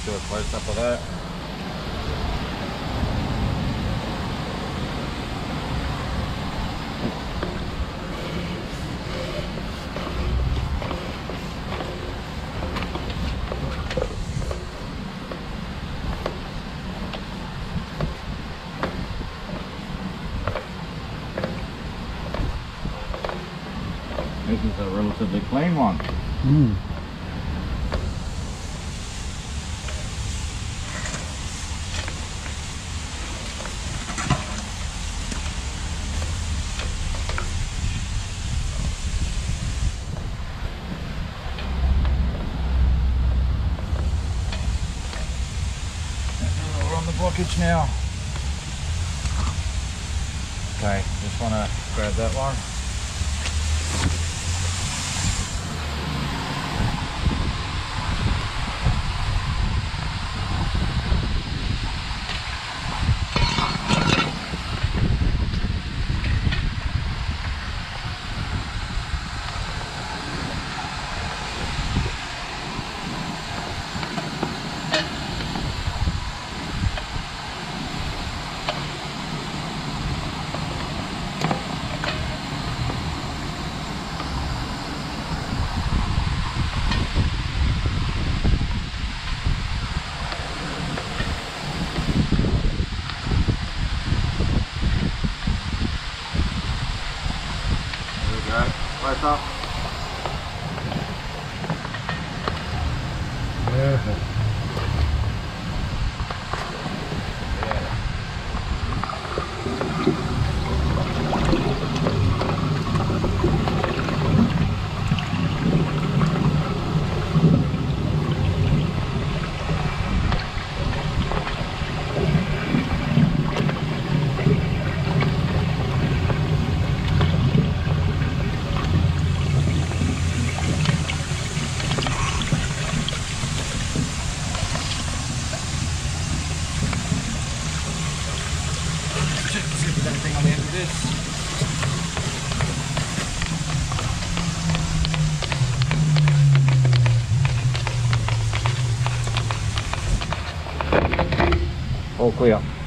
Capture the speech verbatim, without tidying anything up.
do a close up of that. This is a relatively clean one. Mm. We're on the blockage now. Okay, just want to grab that one. Close up. Yeah. See if there's anything on the end of this. All clear.